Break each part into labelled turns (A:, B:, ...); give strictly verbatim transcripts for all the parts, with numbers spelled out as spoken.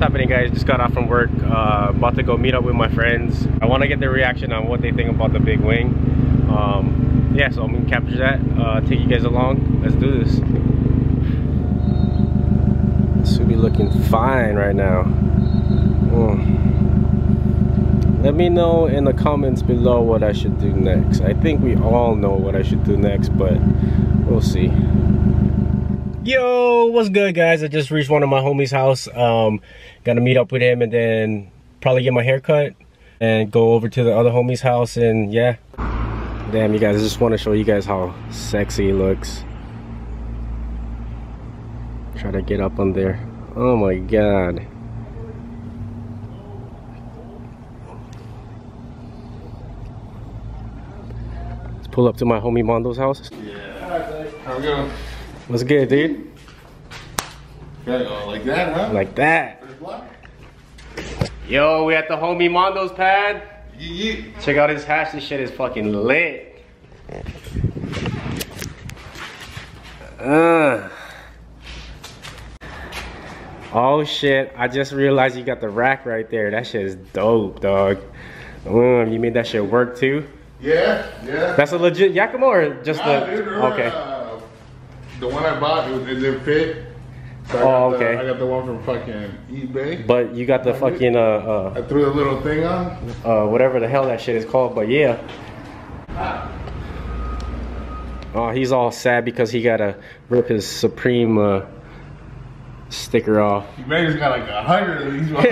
A: happening, guys? Just got off from work, uh, about to go meet up with my friends. I want to get their reaction on what they think about the big wing. Um, yeah, so I'm gonna capture that, uh, take you guys along. Let's do this. This should be looking fine right now. Mm. Let me know in the comments below what I should do next. I think we all know what I should do next, but we'll see. Yo, what's good, guys? I just reached one of my homies' house. Um, gotta meet up with him and then probably get my hair cut and go over to the other homie's house, and yeah. Damn, you guys, I just want to show you guys how sexy he looks. Try to get up on there. Oh my god. Let's pull up to my homie Mondo's house.
B: Yeah. How we going?
A: What's good, dude?
B: Gotta go like that, huh?
A: Like that. Yo, we at the homie Mondo's pad.
B: Yeah.
A: Check out his hash. This shit is fucking lit. Uh. Oh shit, I just realized you got the rack right there. That shit is dope, dog. Mm, you made that shit work too?
B: Yeah, yeah.
A: That's a legit Yakima or just
B: nah,
A: the...
B: Dude,
A: okay.
B: Uh, the one I bought, it, it didn't fit. So I
A: oh,
B: got
A: okay.
B: The, I got the one from fucking eBay.
A: But you got the fucking, uh, uh...
B: I threw the little thing on.
A: Uh, whatever the hell that shit is called, but yeah.
B: Ah.
A: Oh, he's all sad because he gotta rip his Supreme, uh, sticker off.
B: You may just got like a hundred of these ones.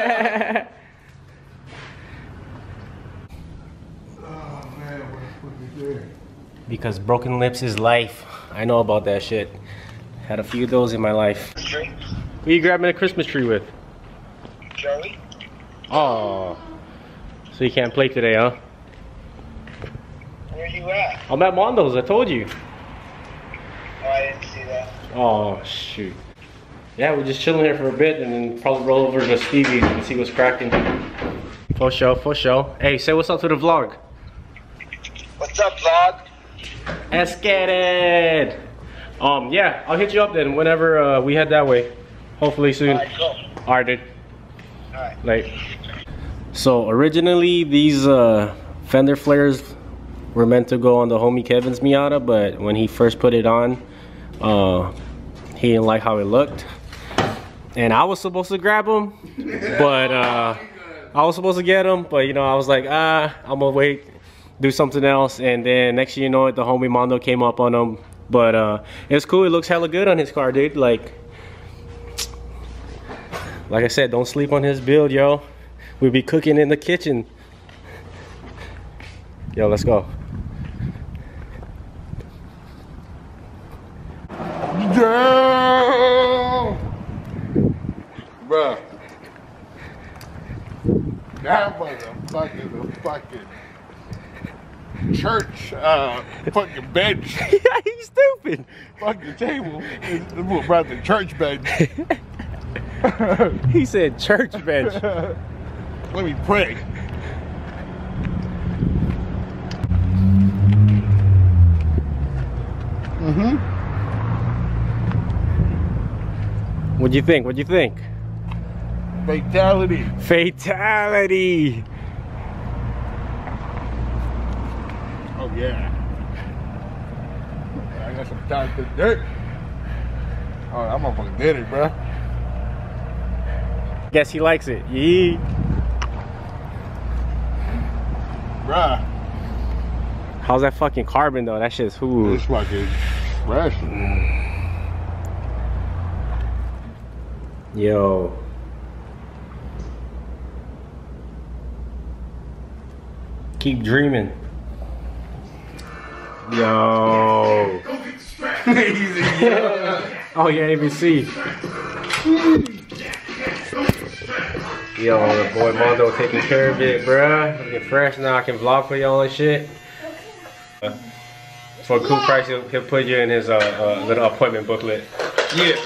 B: Oh man, what the fuck is there?
A: Because broken lips is life. I know about that shit. Had a few of those in my life.
C: Tree?
A: Who you grabbing a Christmas tree with?
C: Joey?
A: Oh. So you can't play today, huh?
C: Where you at?
A: I'm at Mondo's, I told you.
C: Oh, I didn't see that.
A: Oh, shoot. Yeah, we're just chilling here for a bit and then probably roll over to Stevie's and see what's cracking. For sure, for sure. Hey, say what's up to the vlog.
C: What's up, vlog?
A: Let's get it. Um, yeah, I'll hit you up then whenever uh, we head that way. Hopefully soon.
C: Alright, cool.
A: Alright, dude.
C: Alright.
A: Like, so originally these uh, fender flares were meant to go on the homie Kevin's Miata, but when he first put it on, uh, he didn't like how it looked. And I was supposed to grab them, but uh, I was supposed to get them, but you know, I was like, ah, I'm gonna wait, do something else. And then next thing you know it, the homie Mondo came up on them. But uh, it's cool, it looks hella good on his car, dude. Like, like I said, don't sleep on his build, yo. We'll be cooking in the kitchen. Yo, let's go.
B: Damn! Bruh. That motherfucker's a fucking church uh, fucking bench.
A: Yeah, he's stupid.
B: Fucking table. It's about the church bench.
A: He said church bench.
B: Let me pray. Mm-hmm.
A: What'd you think? What'd you think?
B: Fatality.
A: Fatality.
B: Oh yeah. I got some time to dirt. Oh, that motherfucker did it, bro.
A: Guess he likes it. Yee.
B: Bruh.
A: How's that fucking carbon though? That shit's who.
B: This fucking fresh.
A: Yo. Keep dreaming. Yo. Oh, you didn't even see. Yo, the boy Mondo taking care of it, bruh. Looking fresh now. I can vlog for y'all and shit. Uh, for a cool price, he'll, he'll put you in his uh, uh, little appointment booklet. Yeah.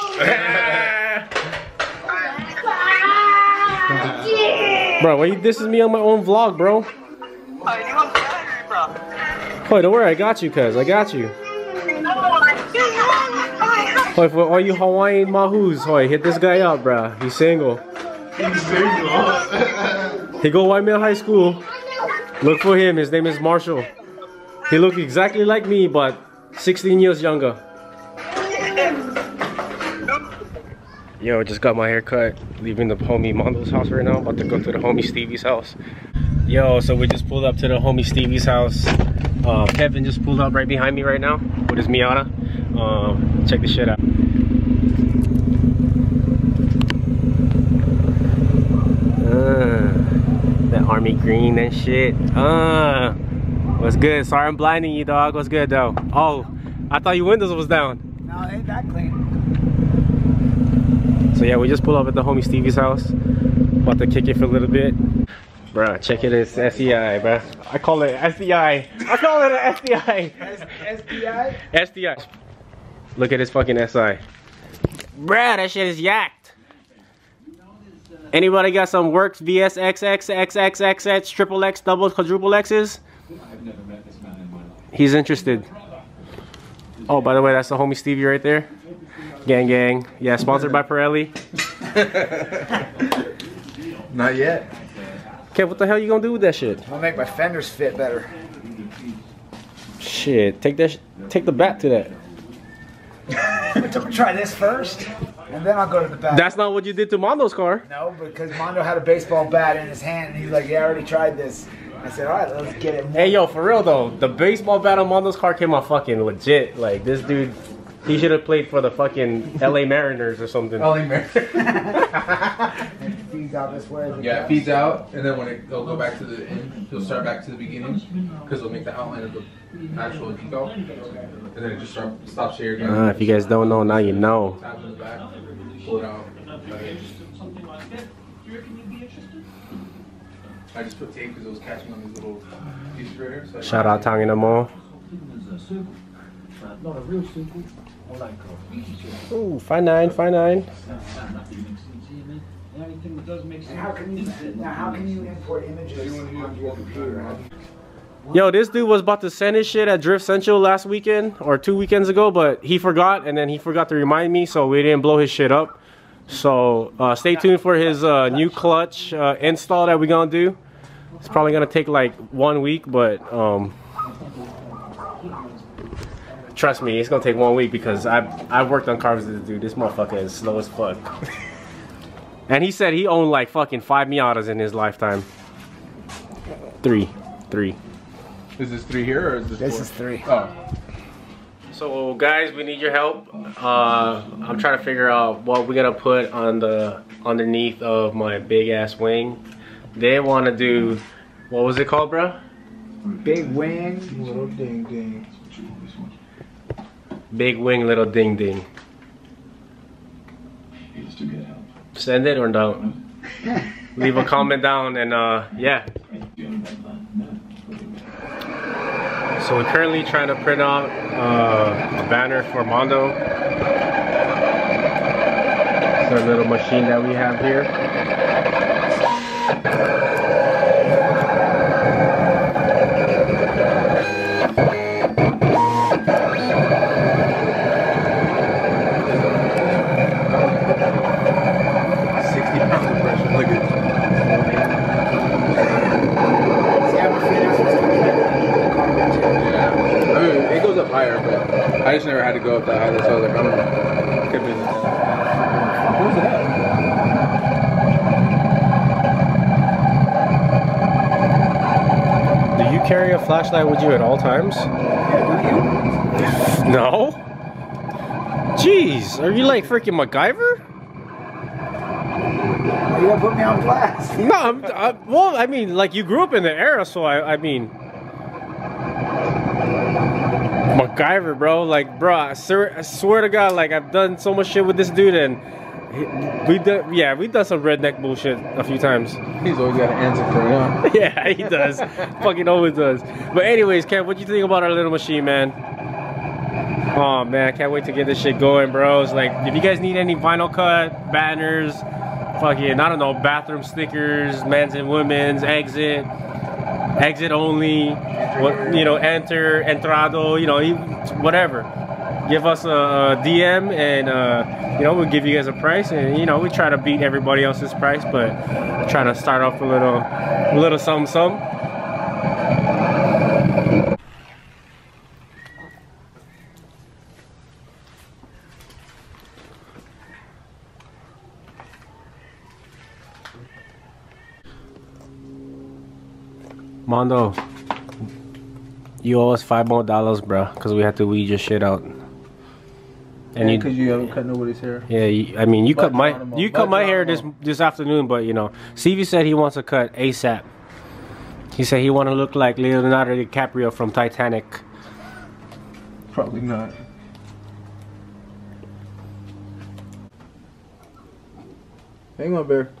A: Bro, why you dissing me on my own vlog, bro? Oh, don't worry, I got you, cuz. I got you. Hoy, for all you Hawaiian mahoos, hoy, hit this guy up, bruh. He's single.
B: He's single.
A: He go White Mill High School. Look for him. His name is Marshall. He look exactly like me, but sixteen years younger. Yo, just got my hair cut. Leaving the homie Mondo's house right now. About to go to the homie Stevie's house. Yo, so we just pulled up to the homie Stevie's house. Uh, Kevin just pulled up right behind me right now with his Miata. Um, check this shit out. Uh, that army green and shit. Uh, what's good? Sorry I'm blinding you, dog. What's good though? Oh, I thought your windows was down.
D: No, it ain't that clean.
A: So yeah, we just pulled up at the homie Stevie's house. About to kick it for a little bit. Bruh, check it, it's S D I, bruh. I call it S D I. I call it an S D I.
D: S D I?
A: S D I. Look at this fucking S I. Bruh, that shit is yacked. Anybody got some Works V S X X X X X X triple X double quadruple X's?
E: I've never met this man in my life.
A: He's interested. Oh, by the way, that's the homie Stevie right there. Gang gang. Yeah, sponsored by Pirelli.
B: Not yet.
A: Okay, what the hell you gonna do with that shit?
D: I'll make my fenders fit better.
A: Shit, take that. Sh take the bat to that.
D: I'm gonna try this first, and then I'll go to the back.
A: That's not what you did to Mondo's car.
D: No, because Mondo had a baseball bat in his hand, and he's like, "Yeah, I already tried this." I said, "All right, let's get it." More.
A: Hey, yo, for real though, the baseball bat on Mondo's car came out fucking legit. Like this dude, he should have played for the fucking L A Mariners or something.
B: Only Mariners.
D: It feeds out this way.
B: Yeah, it feeds out, and then when it, it'll go back to the end, it'll start back to the beginning, because it'll make the outline of the actual decal, and then it just start, stops here again.
A: Uh, if you guys don't know, now you know.
B: Tap in the back, pull it out. I just put tape because it was catching on these little pieces right here. So
A: Shout out Tang in the mall.
E: Not a real simple. Or like a
A: Ooh, five nine, five nine.
E: anything that does make sense.
D: And how can you now? How can you import images onto your computer? How do you-
A: Yo, this dude was about to send his shit at Drift Central last weekend or two weekends ago, but he forgot, and then he forgot to remind me, so we didn't blow his shit up. So uh, stay tuned for his uh, new clutch uh, install that we're gonna do. It's probably gonna take like one week, but um, trust me, it's gonna take one week because I've I've worked on cars with this dude. This motherfucker is slow as fuck. And he said he owned like fucking five Miatas in his lifetime. Three, three.
B: Is this three here or is this
D: This
B: four?
D: is three.
B: Oh.
A: So guys, we need your help. Uh, I'm trying to figure out what we're gonna put on the underneath of my big ass wing. They want to do, what was it called, bro?
D: Big wing.
B: Little ding ding.
A: Big wing, little ding ding. Send it or don't. Leave a comment down and uh, yeah. So we're currently trying to print out uh, a banner for Mondo. It's our little machine that we have here.
B: sixty pounds of pressure. Look at I mean, it goes up higher, but I just never had to go up that high. That's why I was like, I'm gonna keep it. Where's it at?
A: Do you carry a flashlight with you at all times? No? Jeez, are you like freaking MacGyver?
D: You gonna put me on blast?
A: No, I'm, I, well, I mean, like you grew up in the era, so I, I mean, MacGyver, bro. Like, bro, I swear, I swear to God, like I've done so much shit with this dude, and he, we done, yeah, we done some redneck bullshit a few times.
B: He's always got an answer for it, huh?
A: Yeah, he does. Fucking always does. But anyways, Kev, what you think about our little machine, man? Oh man, I can't wait to get this shit going, bros. Like, if you guys need any vinyl cut, banners, fucking, I don't know, bathroom stickers, men's and women's, exit, exit only, what, you know, enter, entrado, you know, whatever. give us a, a D M, and uh, you know, we'll give you guys a price, and you know, we try to beat everybody else's price, but trying to start off a little, a little something, something. Mondo, you owe us five more dollars, bro, because we had to weed your shit out. And
B: because you, you haven't cut nobody's hair.
A: Yeah, you, I mean, you cut my
B: Geronimo.
A: you cut my hair this
B: Geronimo.
A: this afternoon, but you know, Stevie said he wants a cut ASAP. He said he want to look like Leonardo DiCaprio from Titanic.
B: Probably not. Hang on, Bear.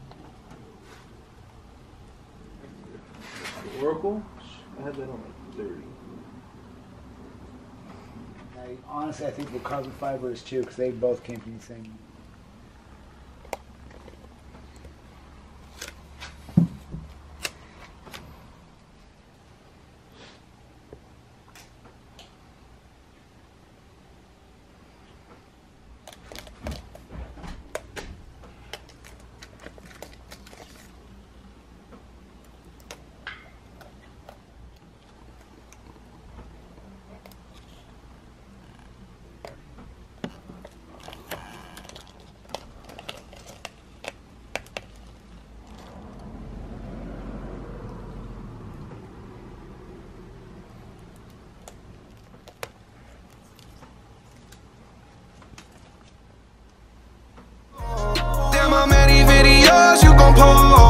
B: Oracle? I had that on like thirty.
D: I, honestly, I think the carbon fiber is too, because they both came from the same.
F: How many videos you gon' post?